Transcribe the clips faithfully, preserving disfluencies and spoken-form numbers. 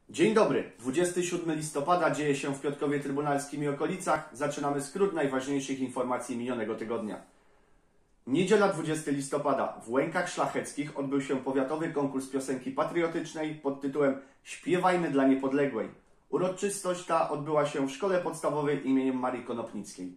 Dzień dobry. dwudziestego siódmego listopada dzieje się w Piotrkowie Trybunalskim i okolicach. Zaczynamy skrót najważniejszych informacji minionego tygodnia. Niedziela dwudziestego listopada w Łękach Szlacheckich odbył się powiatowy konkurs piosenki patriotycznej pod tytułem Śpiewajmy dla Niepodległej. Uroczystość ta odbyła się w szkole podstawowej imieniem Marii Konopnickiej.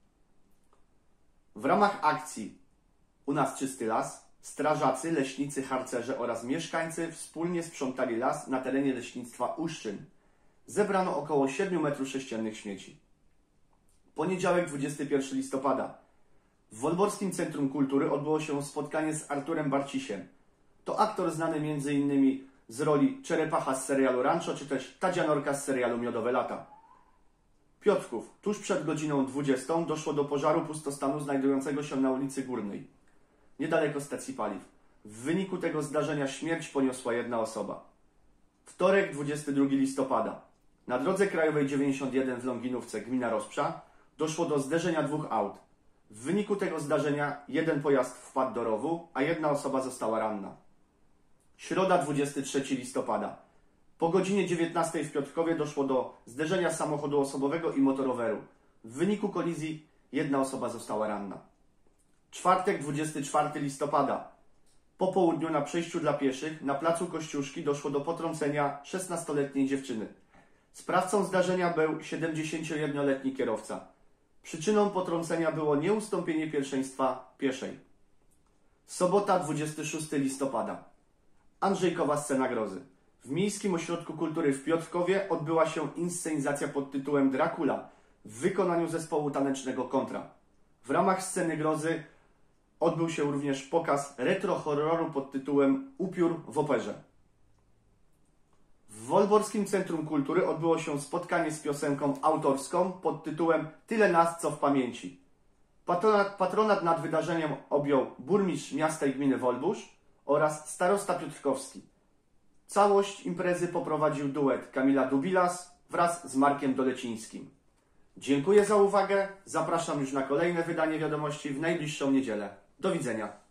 W ramach akcji U nas czysty las strażacy, leśnicy, harcerze oraz mieszkańcy wspólnie sprzątali las na terenie leśnictwa Uszczyn. Zebrano około siedmiu metrów sześciennych śmieci. Poniedziałek dwudziestego pierwszego listopada. W Wolborskim Centrum Kultury odbyło się spotkanie z Arturem Barcisiem. To aktor znany między innymi z roli Czerepacha z serialu Rancho, czy też Tadzianorka z serialu Miodowe lata. Piotrków. Tuż przed godziną dwudziestą doszło do pożaru pustostanu znajdującego się na ulicy Górnej, niedaleko stacji paliw. W wyniku tego zdarzenia śmierć poniosła jedna osoba. Wtorek, dwudziestego drugiego listopada. Na drodze krajowej dziewięćdziesiąt jeden w Longinówce, gmina Rozprza, doszło do zderzenia dwóch aut. W wyniku tego zdarzenia jeden pojazd wpadł do rowu, a jedna osoba została ranna. Środa, dwudziestego trzeciego listopada. Po godzinie dziewiętnastej w Piotrkowie doszło do zderzenia samochodu osobowego i motoroweru. W wyniku kolizji jedna osoba została ranna. Czwartek, dwudziestego czwartego listopada. Po południu na przejściu dla pieszych na placu Kościuszki doszło do potrącenia szesnastoletniej dziewczyny. Sprawcą zdarzenia był siedemdziesięciojednoletni kierowca. Przyczyną potrącenia było nieustąpienie pierwszeństwa pieszej. Sobota, dwudziestego szóstego listopada. Andrzejkowa scena grozy. W Miejskim Ośrodku Kultury w Piotrkowie odbyła się inscenizacja pod tytułem Dracula w wykonaniu zespołu tanecznego Kontra. W ramach sceny grozy odbył się również pokaz retro-horroru pod tytułem Upiór w operze. W Wolborskim Centrum Kultury odbyło się spotkanie z piosenką autorską pod tytułem Tyle nas, co w pamięci. Patronat, patronat nad wydarzeniem objął burmistrz miasta i gminy Wolbusz oraz starosta piotrkowski. Całość imprezy poprowadził duet Kamila Dubilas wraz z Markiem Dolecińskim. Dziękuję za uwagę. Zapraszam już na kolejne wydanie wiadomości w najbliższą niedzielę. Do widzenia.